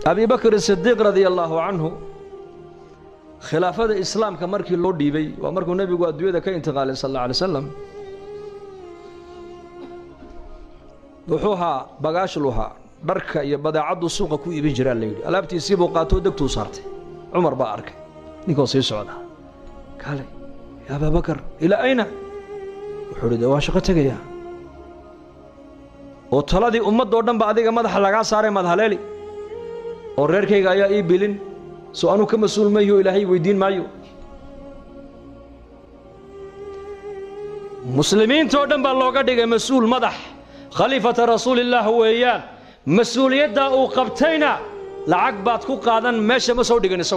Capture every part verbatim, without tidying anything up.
أبي بكر الصديق رضي الله عنه خلافة الإسلام كمركي لو ديبي ومركو النبي قد دويدا كانتقال صلى الله عليه وسلم وحوها بقاش لها بركة يبدا عضو السوق كو يبين جرال ليلي ألابتي يسيبو قاتو دكتو صارتي عمر بارك نيكو سيسعودا قال يا أبا بكر إلى أين؟ وحوري دواشقة تقيا وطلدي أمد دوردن بعديك مدح لغا ساري مدح ليلي وريركي غايا إي بيلين سؤالو كمسؤول مايو إلهي ويدين مايو مسلمين توردن باللوغا ديغا مسؤول مدح خليفة رسول الله هو إيان مسؤولية دا أو قبتينا لعقبات كو قادن ماشي مسؤول ديغا نسو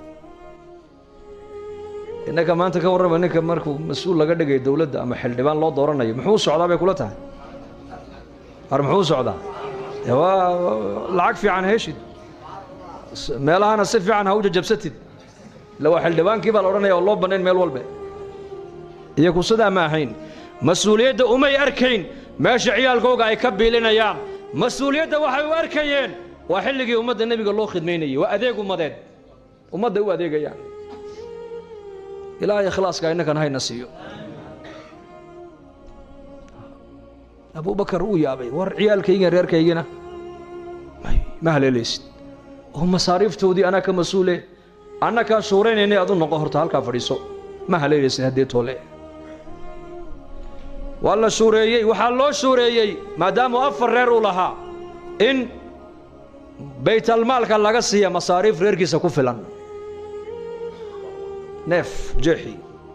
إنك ما أنت كورب إنك مركو مسؤول لغا ديغا دولة دا أما حل ديبان لو دورنا محو السعودة بيكولتها محو السعودة العقفي عن هيشي meelaha ana si fiican ha u jabsatid la wax xildhibaankii baa la oranaya loo baneen meel walba iyagu sida ma ahayn mas'uuliyadda umay arkayn meesha ciyaalkooga ay ka biilinayaan mas'uuliyadda waxay u arkayeen waa xilligii ummadda nabiga loo khidmeynayay waa adeeg ummadeed ummadda u adeegayaan ilaahay ikhlaaska innakan hayna siiyo Abu Bakar uu yaabay war ciyaalkayga reerkaygina ma haleelaysid هم مصاريف تودي أنا كمسؤول أنا كشورين إني أظن قهرت هالك فريسو ما هلي لسه هديت ولا والله شوريي وحلو شوريي ما دام وفر ريرو لها إن بيت المال كان لقصي مصاريف ريركي سكوفلان نف جحي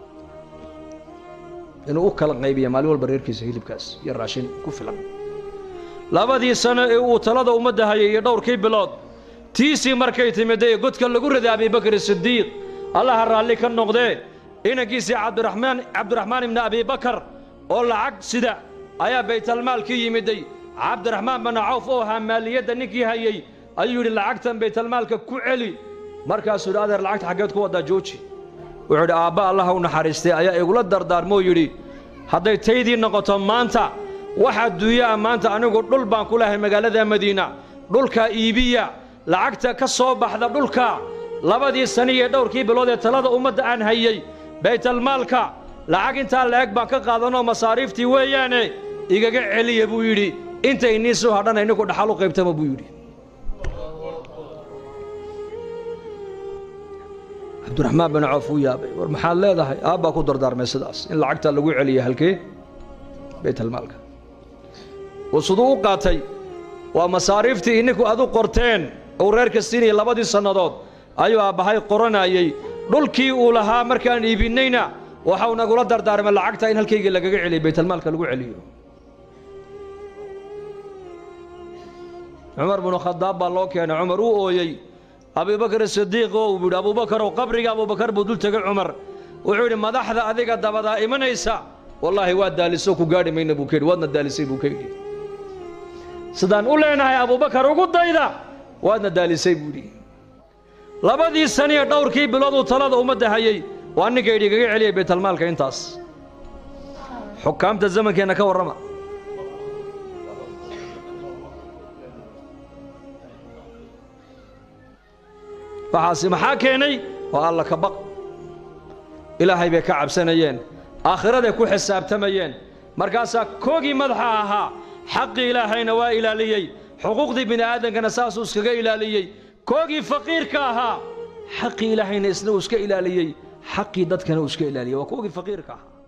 إنه أكل غيبية مالي والبريركي سهيل بكاس يراشين كوفلان لا بدي سنة وثلاثة ومدها يدور كي بلاد تيسي مركي تمدي قلت كان لقرد أبي بكر الصديق الله الرالي كان نقضي إنا كيسي عبد الرحمن عبد الرحمن بن أبي بكر أولا عقد سدا أيا بيت المال كي يمدي عبد الرحمن بن عوف أوها مالية نكي هاي أيوري العقد بيت المال كوعلي مركز سودادر العقد حقت قوة دا جوشي وعد آباء الله ونحارستي أيا يقول الدردار مو يري هذا تيدي نقطة مانتا واحد دويا مانتا أنا قلت دول بان كلها مقالة مدينة دول كايبية lacagta ka soo baxda dhulka labadii saniye dhowrkii bilood ee talada ummadda aan hayay baytal maalka lacag inta laag baan ka qaadano masaariiftii weeyaane igaga celiya buu yiri inta inii soo hadhanayna ku dhaxal u qaybtama buu yiri Abdurrahman bin Auf yaabay war maxaa leedahay aabba ku dardaarmay sidaas in lacagta lagu celiyo halkee baytal maalka wasuduu qaatay waa masaariiftii ininku adu qorteen oo reerka siinay labadii sanadood ayuu aabahay qoranayay dhulkii uu lahaa markaan iibinayna waxa uu nagula dardaarmay lacagta in halkayga lagaga celiyo baytal maalka lagu celiyo Umar bin Khattab baa loo keenay Umar uu ooyay Abu Bakr as-Siddiq oo uu Abu Bakr oo qabriga Abu Bakr buu dul tagay Umar wuxuu yiri madaxda adiga dabada imanaysa wallahi waa daaliso ku gaadhi mayna buu keenay wadna daalisay buu keenay sidaan u leenahay Abu Bakr ugu dayda waadna daalisay buuri labadii saniye dhowrkii bilood uu talada ummadda hayay waa ninka idigaga celiyay baytal maalka intaas xukaamta zamankeena ka warrama waxaasi maxaa keenay waa alla ka baq ilaahay bay ka cabsanayeen aakhirada ku xisaabtamayeen markaasaa koogii madaxa ahaa حقي إلهينا وإلاليي حقوق دي بني آدم كان أساسه اسكا إلاليي كوغي فقير كاها حقي إلهينا اسنو اسكا إلاليي حقي داد كان اسكا إلاليي وكوغي فقير كاها